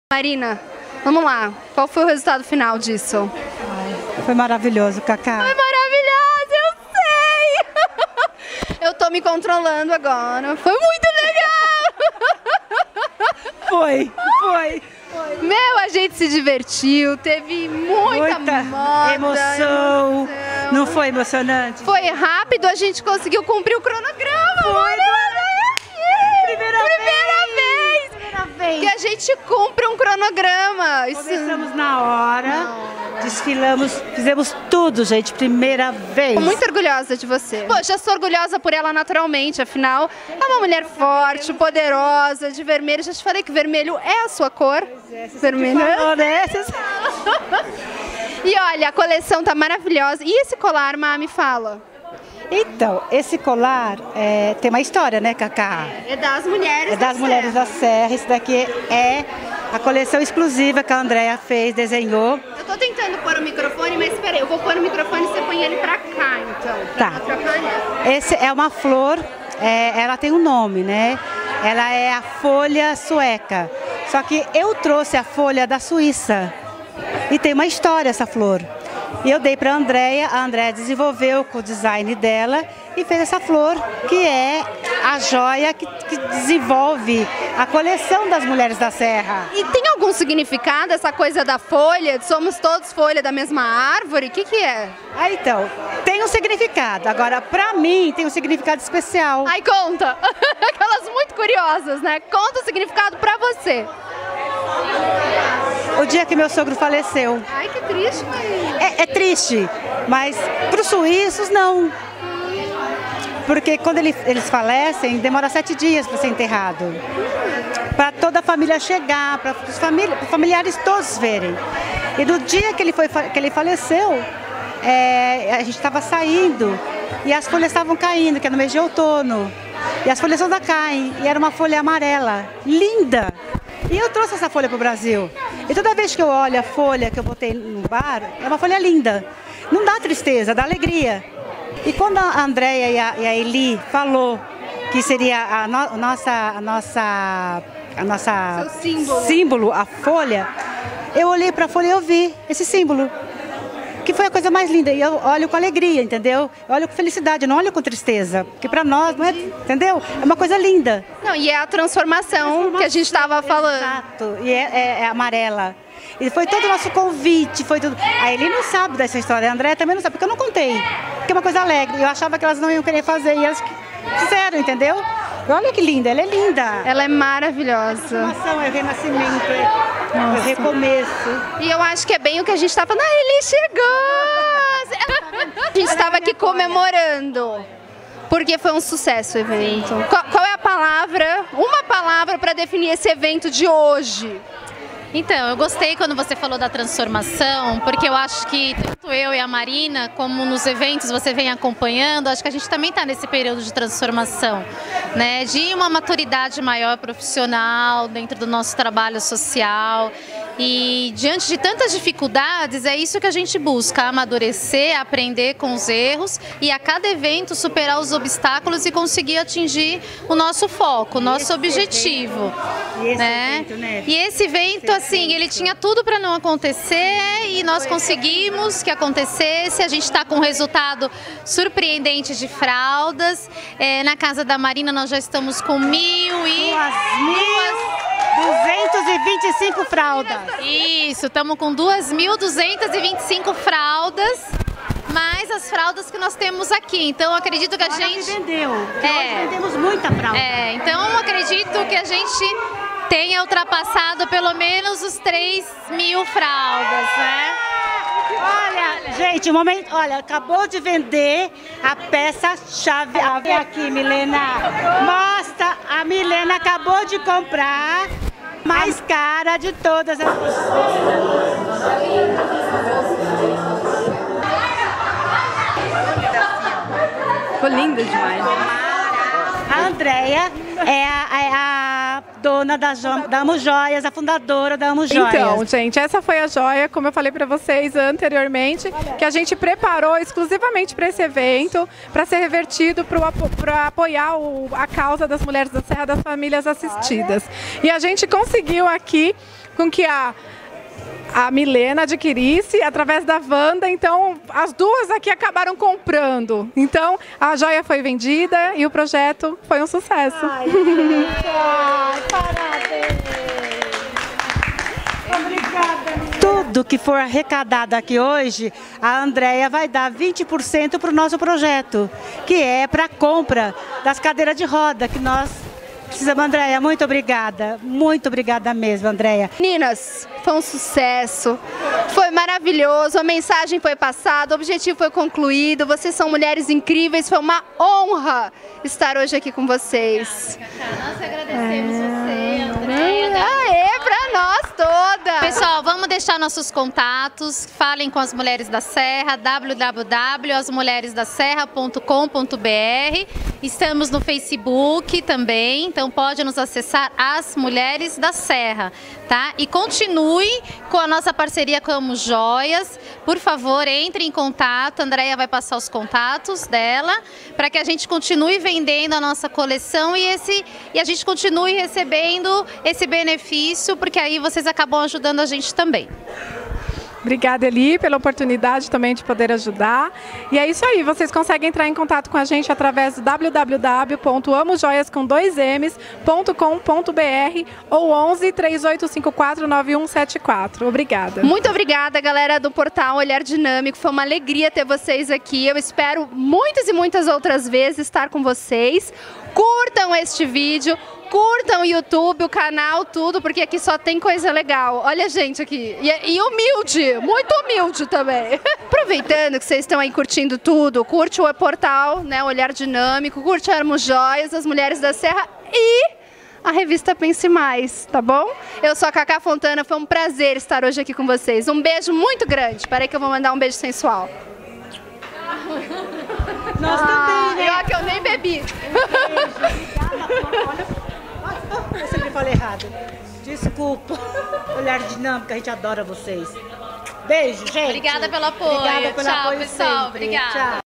Marina, vamos lá. Qual foi o resultado final disso? Foi maravilhoso, Cacá. Foi maravilhoso, eu sei! Eu tô me controlando agora. Foi muito legal! Foi. Meu, a gente se divertiu, teve muita moda, emoção. Não foi emocionante? Foi rápido, a gente conseguiu cumprir o cronograma. Primeira vez que a gente cumpre um cronograma. Começamos na hora, desfilamos, fizemos tudo, gente, primeira vez. Tô muito orgulhosa de você. Poxa, eu sou orgulhosa por ela naturalmente, afinal, é uma mulher forte, poderosa, de vermelho. Já te falei que vermelho é a sua cor. Vermelho. E olha, a coleção tá maravilhosa. E esse colar, Má, me fala? Então, esse colar tem uma história, né, Cacá? É das mulheres da Mulheres da Serra. Esse daqui é a coleção exclusiva que a Andréia fez, desenhou. Eu tô tentando pôr o microfone, mas espera aí, eu vou pôr o microfone e você põe ele pra cá, então. Tá. Esse é uma flor, ela tem um nome, né? Ela é a folha sueca. Só que eu trouxe a folha da Suíça. E tem uma história essa flor. E eu dei para a Andréia desenvolveu com o design dela e fez essa flor, que é a joia que desenvolve a coleção das Mulheres da Serra. E tem algum significado essa coisa da folha? Somos todos folha da mesma árvore? O que é? Então, tem um significado. Agora, para mim, tem um significado especial. Ai, conta! Aquelas muito curiosas, né? Conta o significado para você. O dia que meu sogro faleceu. Ai, que triste, mãe. É triste, mas para os suíços não. Porque quando eles falecem, demora 7 dias para ser enterrado. Para toda a família chegar, para os familiares todos verem. E no dia que ele faleceu, a gente estava saindo e as folhas estavam caindo, que é no mês de outono. E as folhas todas caem, e era uma folha amarela, linda. E eu trouxe essa folha para o Brasil. E toda vez que eu olho a folha que eu botei no bar, é uma folha linda. Não dá tristeza, dá alegria. E quando a Andréia e a Eli falou que seria a nossa símbolo, a folha, eu olhei para a folha e eu vi esse símbolo. Que foi a coisa mais linda. E eu olho com alegria, entendeu? Eu olho com felicidade, eu não olho com tristeza. Porque para nós, não é, entendeu? É uma coisa linda. Não, e é a transformação que a gente estava falando. Exato, e é amarela. E foi todo o nosso convite, foi tudo. A Eli não sabe dessa história, a Andréia também não sabe, porque eu não contei. Porque é uma coisa alegre. Eu achava que elas não iam querer fazer, e elas fizeram, entendeu? Olha que linda, ela é linda. Ela é maravilhosa. Transformação, é renascimento, é recomeço. E eu acho que é bem o que a gente estava falando. A Eli chegou! A gente estava aqui comemorando. Porque foi um sucesso o evento. Qual é a palavra, uma palavra para definir esse evento de hoje? Então, eu gostei quando você falou da transformação, porque eu acho que tanto eu e a Marina, como nos eventos você vem acompanhando, acho que a gente também está nesse período de transformação, né? De uma maturidade maior profissional dentro do nosso trabalho social. E diante de tantas dificuldades, é isso que a gente busca, amadurecer, aprender com os erros e a cada evento superar os obstáculos e conseguir atingir o nosso foco, o nosso objetivo. E esse evento, assim, ele tinha tudo para não acontecer e nós conseguimos que acontecesse. A gente está com um resultado surpreendente de fraldas. Na casa da Marina nós já estamos com 2.225 fraldas. Isso, estamos com 2.225 fraldas, mais as fraldas que nós temos aqui. Então acredito que a gente vendeu. Nós vendemos muita fralda. Então acredito que a gente tenha ultrapassado pelo menos os 3.000 fraldas, né? Olha, gente, olha, acabou de vender a peça-chave. Vem aqui, Milena. Mostra, a Milena acabou de comprar mais cara de todas as... Ficou linda demais. A Andréia é a dona da Amo Joias, a fundadora da Amo Joias. Então, gente, essa foi a joia, como eu falei para vocês anteriormente, que a gente preparou exclusivamente para esse evento, para ser revertido para apoiar a causa das Mulheres da Serra, das famílias assistidas. E a gente conseguiu aqui com que a Milena adquirisse através da Wanda, então as duas aqui acabaram comprando. Então a joia foi vendida e o projeto foi um sucesso. Ai, parabéns! Obrigada. Tudo que for arrecadado aqui hoje, a Andréia vai dar 20% para o nosso projeto, que é para a compra das cadeiras de roda que nós precisamos. Andréia, muito obrigada mesmo, Andréia. Meninas, foi um sucesso, foi maravilhoso, a mensagem foi passada, o objetivo foi concluído, vocês são mulheres incríveis, foi uma honra estar hoje aqui com vocês. Nós agradecemos você, Andréia. Aê, pra nós todas! Pessoal, vamos deixar nossos contatos, falem com as Mulheres da Serra, www.asmulheresdaserra.com.br. Estamos no Facebook também, então pode nos acessar As Mulheres da Serra, tá? E continue com a nossa parceria com Amo Joias. Por favor, entre em contato, a Andréia vai passar os contatos dela, para que a gente continue vendendo a nossa coleção e a gente continue recebendo esse benefício, porque aí vocês acabam ajudando a gente também. Obrigada, Eli, pela oportunidade também de poder ajudar. E é isso aí, vocês conseguem entrar em contato com a gente através do www.amojoias.com.br ou 11 3854 9174. Obrigada. Muito obrigada, galera do portal Olhar Dinâmico. Foi uma alegria ter vocês aqui. Eu espero muitas e muitas outras vezes estar com vocês. Curtam este vídeo. Curtam o YouTube, o canal, tudo, porque aqui só tem coisa legal. Olha a gente aqui. E humilde, muito humilde também. Aproveitando que vocês estão aí curtindo tudo, curte o portal, né, Olhar Dinâmico, curte a Amo Joias, as Mulheres da Serra e a revista Pense Mais, tá bom? Eu sou a Cacá Fontana, foi um prazer estar hoje aqui com vocês. Um beijo muito grande. Espera aí que eu vou mandar um beijo sensual. Nós também, né? Que eu nem bebi. Eu sempre falei errado. Desculpa. Olhar Dinâmico, a gente adora vocês. Beijo, gente. Obrigada pelo apoio. Obrigada pelo Tchau, apoio pessoal. sempre. Obrigada. Tchau.